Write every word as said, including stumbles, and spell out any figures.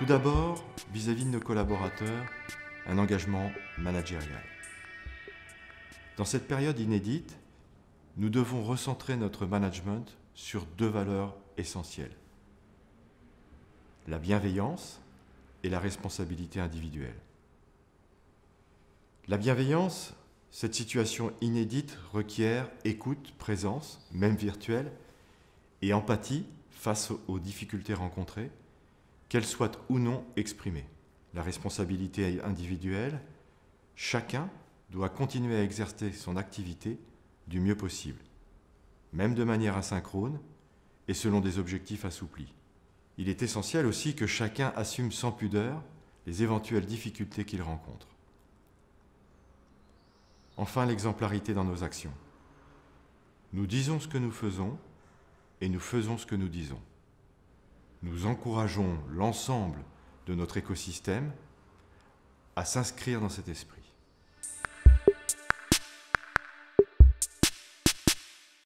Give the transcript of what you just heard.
Tout d'abord, vis-à-vis de nos collaborateurs, un engagement managérial. Dans cette période inédite, nous devons recentrer notre management sur deux valeurs essentielles: la bienveillance et la responsabilité individuelle. La bienveillance, cette situation inédite requiert écoute, présence, même virtuelle, et empathie face aux difficultés rencontrées, qu'elles soient ou non exprimées. La responsabilité individuelle, chacun doit continuer à exercer son activité du mieux possible, même de manière asynchrone et selon des objectifs assouplis. Il est essentiel aussi que chacun assume sans pudeur les éventuelles difficultés qu'il rencontre. Enfin, l'exemplarité dans nos actions. Nous disons ce que nous faisons et nous faisons ce que nous disons. Nous encourageons l'ensemble de notre écosystème à s'inscrire dans cet esprit.